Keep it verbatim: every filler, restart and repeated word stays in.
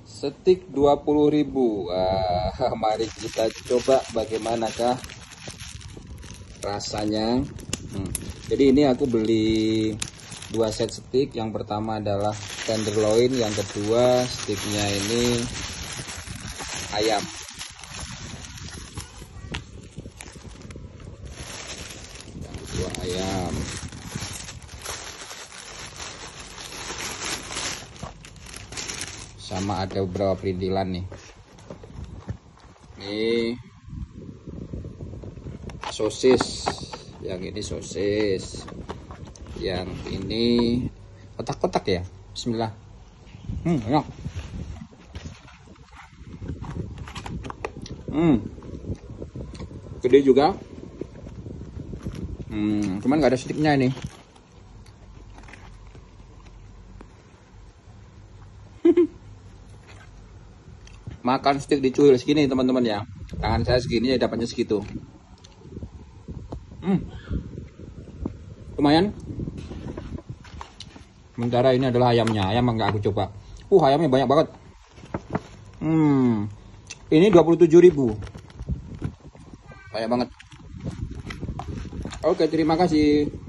Stik dua puluh ribu. Wah, mari kita coba bagaimanakah rasanya. Hmm. Jadi ini aku beli dua set stik. Yang pertama adalah tenderloin, yang kedua stiknya ini ayam. Yang kedua ayam. Sama ada beberapa perintilan nih. Ini sosis, yang ini sosis, yang ini kotak-kotak ya. Bismillah. Hmm, enak. Hmm, gede juga. Hmm, cuman nggak ada stiknya ini. Makan stik dicuil segini teman-teman ya. Tangan saya segini ya dapatnya segitu. Hmm, lumayan. Sementara ini adalah ayamnya. Ayam nggak aku coba. Uh, ayamnya banyak banget. Hmm, ini dua puluh tujuh ribu. Banyak banget. Oke, terima kasih.